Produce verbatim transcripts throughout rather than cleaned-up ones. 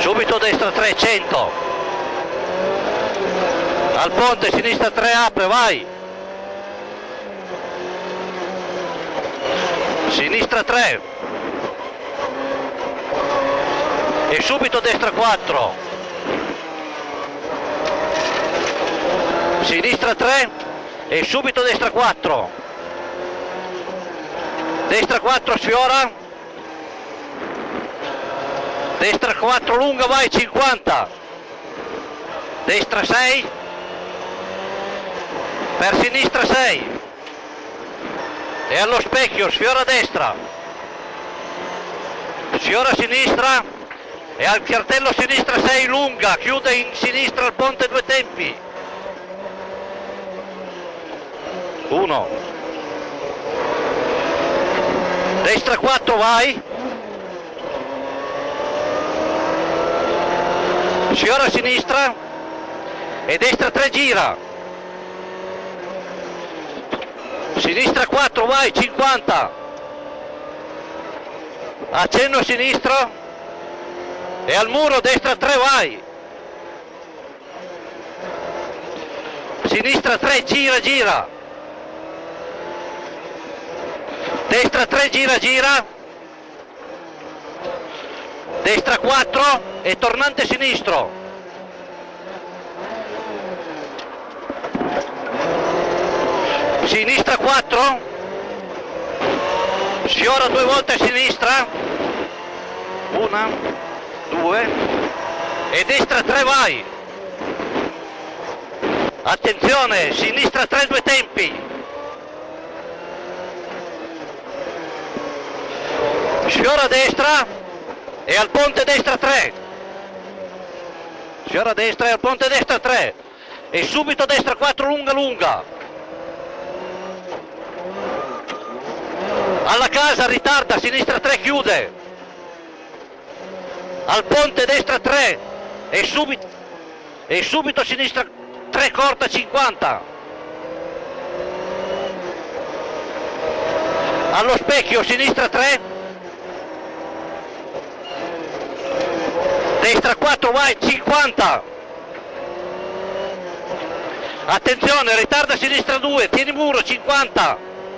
Subito destra tre, cento. Al ponte, sinistra tre, apre, vai. Sinistra tre. E subito destra quattro. Sinistra tre e subito destra quattro. Destra quattro, sfiora. Destra quattro lunga, vai, cinquanta. Destra sei. Per sinistra sei. E allo specchio, sfiora a destra. Sfiora a sinistra. E al cartello sinistra sei lunga. Chiude in sinistra al ponte due tempi. uno. Destra quattro, vai. Sfiora a sinistra e destra tre, gira. Sinistra quattro, vai, cinquanta. Accenno a sinistro e al muro, destra tre, vai. Sinistra tre, gira, gira. Destra tre, gira, gira. Destra quattro e tornante sinistro. Sinistra quattro. Sfiora due volte a sinistra. Una, due. E destra tre, vai. Attenzione, sinistra tre, due tempi. Sfiora a destra e al ponte destra tre. Sfiora a destra e al ponte destra tre. E subito destra quattro, lunga lunga. Alla casa, ritarda, sinistra tre, chiude. Al ponte destra tre. E subito, e subito sinistra tre, corta, cinquanta. Allo specchio, sinistra tre. Destra quattro, vai, cinquanta. Attenzione, ritarda sinistra due, tieni muro, cinquanta.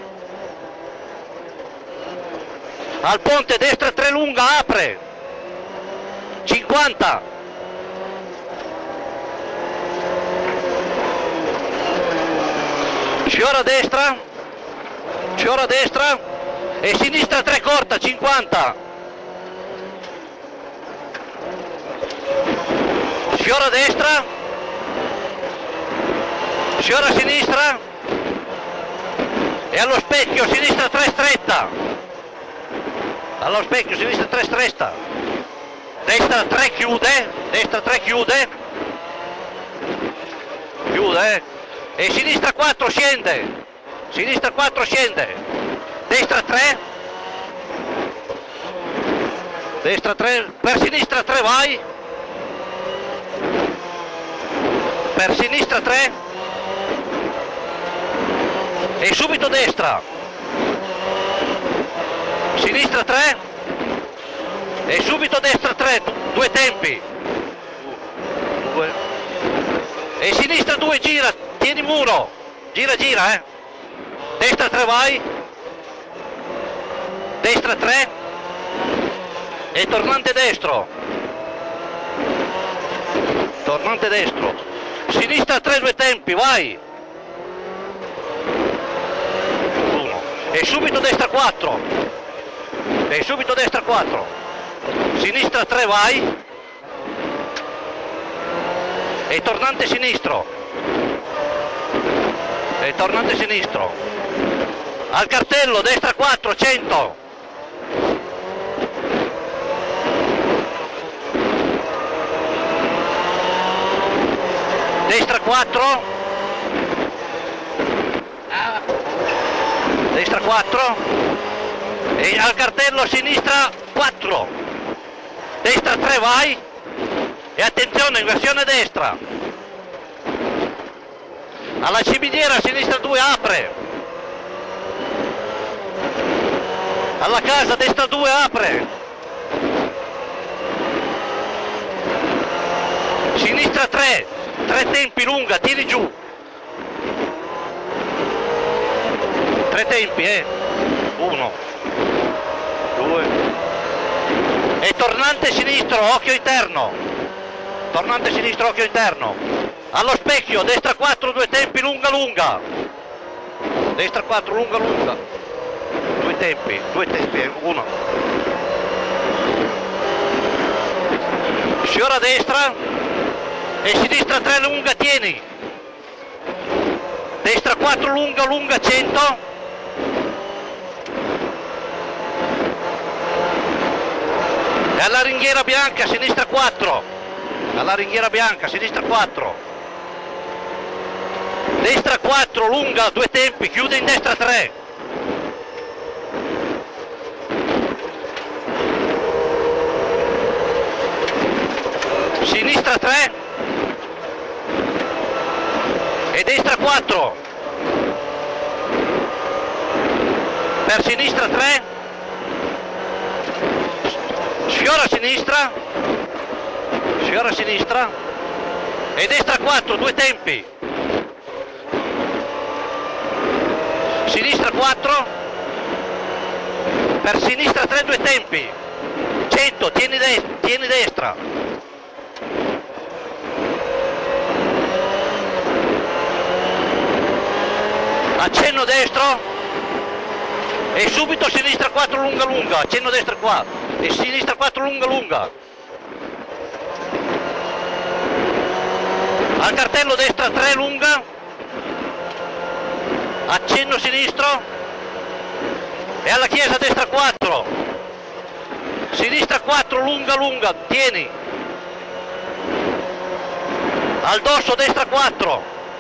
Al ponte destra tre, lunga, apre. cinquanta. Sfiora a destra. Sfiora a destra. E sinistra tre, corta, cinquanta. Sfiora a destra, sfiora a sinistra e allo specchio, sinistra tre, stretta. Allo specchio, sinistra tre, stretta. Destra tre, chiude, destra tre, chiude. Chiude. E sinistra quattro, scende. Sinistra quattro, scende. Destra tre. Destra tre, per sinistra tre, vai. Per sinistra tre e subito destra. Sinistra tre e subito destra tre, due tempi. Due. E sinistra due, gira, tieni muro. Gira, gira, eh. Destra tre, vai. Destra tre e tornante destro. Tornante destro. Sinistra tre, due tempi, vai. uno. E subito destra quattro. E subito destra quattro. Sinistra tre, vai. E tornante sinistro. E tornante sinistro. Al cartello, destra quattro, cento. Destra quattro. Destra quattro. E al cartello sinistra quattro. Destra tre, vai. E attenzione, inversione destra. Alla ciminiera sinistra due, apre. Alla casa destra due, apre. tre, tre tempi lunga, tieni giù. Tre tempi, eh. Uno, due. E tornante sinistro, occhio interno. Tornante sinistro, occhio interno. Allo specchio, destra quattro, due tempi, lunga, lunga. Destra quattro, lunga, lunga. Due tempi, due tempi, eh. Uno. Sciora a destra. E sinistra tre, lunga, tieni. Destra quattro, lunga, lunga, cento. E alla ringhiera bianca, sinistra quattro. Alla ringhiera bianca, sinistra quattro. Destra quattro, lunga, due tempi, chiude in destra tre. Sinistra tre. E destra quattro. Per sinistra tre. Sfiora a sinistra, sfiora a sinistra e destra quattro, due tempi. Sinistra quattro, per sinistra tre, due tempi. cento, tieni, de tieni destra. Accenno destro. E subito sinistra quattro lunga lunga, accenno destra qua, e sinistra quattro lunga lunga. Al cartello destra tre lunga, accenno sinistro, e alla chiesa destra quattro, sinistra quattro lunga lunga, tieni. Al dosso destra quattro,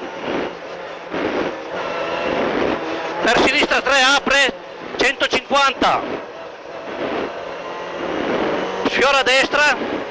per sinistra tre apre, centocinquanta, sfiora a destra,